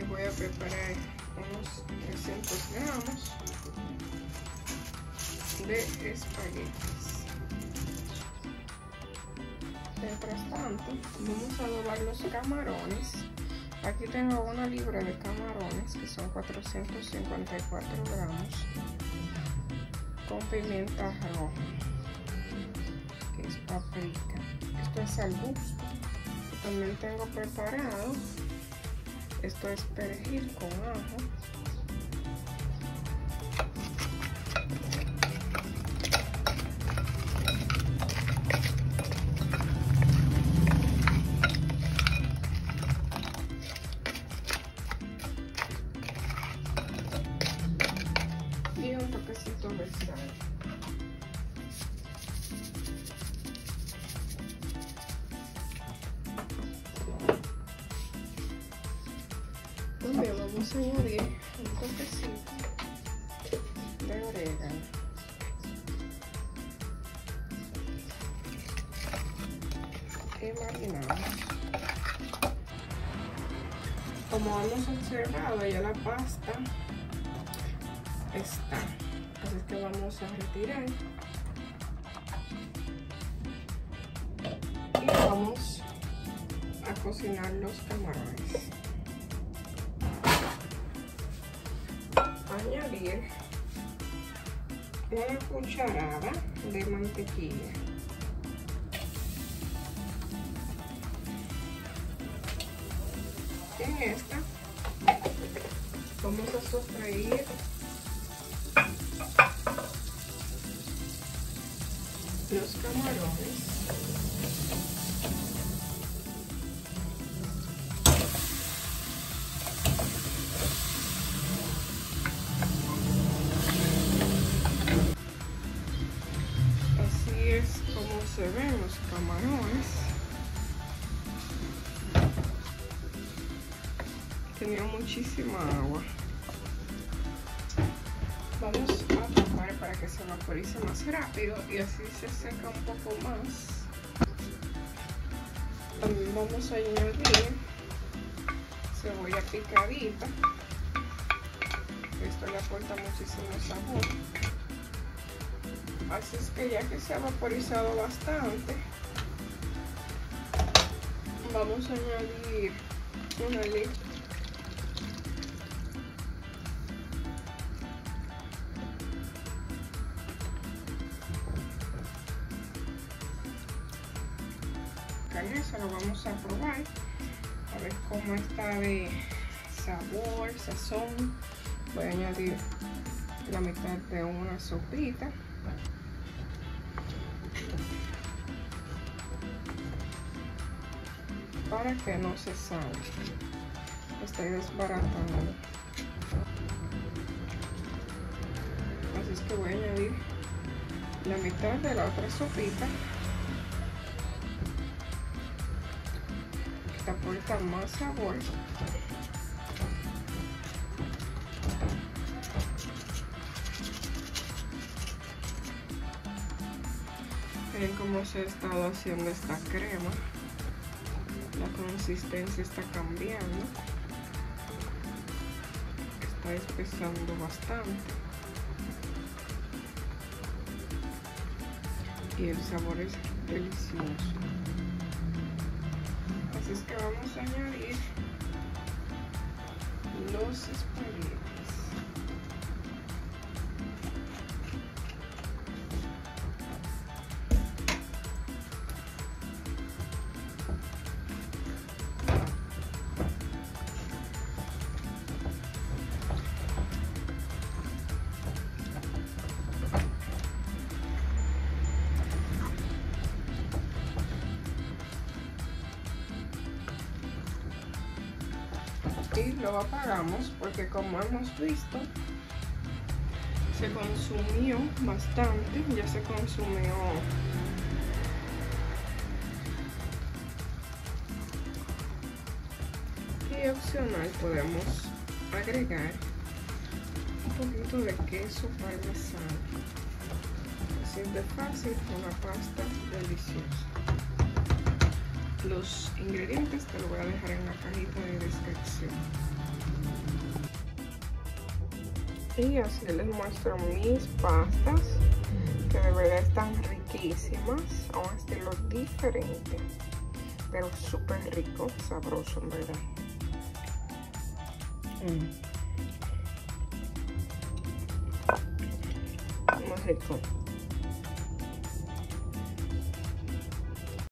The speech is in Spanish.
voy a preparar unos 300 gramos de espaguetis. Mientras tanto, vamos a adobar los camarones. Aquí tengo una libra de camarones que son 454 gramos con pimienta roja, que es paprika. Esto es al gusto. También tengo preparado, esto es perejil con ajo. Y un toquecito de sal. También vamos a añadir un toquecito de orégano. Y marinamos. Como hemos observado, ya la pasta está. Así que vamos a retirar. Y vamos a cocinar los camarones. Añadir una cucharada de mantequilla. En esta vamos a sofreír los camarones. Así es como se ven los camarones. Tenía muchísima agua. Vamos a tapar para que se vaporice más rápido y así se seca un poco más. También vamos a añadir cebolla picadita. Esto le aporta muchísimo sabor. Así es que ya que se ha vaporizado bastante, vamos a añadir una leche. Eso lo vamos a probar a ver cómo está de sabor, sazón. Voy a añadir la mitad de una sopita para que no se salga. Estoy desbaratando. Así es que voy a añadir la mitad de la otra sopita. Aporta más sabor. Ven cómo se ha estado haciendo esta crema. La consistencia está cambiando. Está espesando bastante. Y el sabor es delicioso. Así es que vamos a añadir los espaguetis. Y lo apagamos porque, como hemos visto, se consumió bastante, ya se consumió y opcional podemos agregar un poquito de queso parmesano. Así de fácil, una pasta deliciosa. Los ingredientes te lo voy a dejar en la cajita de descripción. Y así les muestro mis pastas, que de verdad están riquísimas, a un estilo diferente, pero súper rico, sabroso en verdad. Muy rico.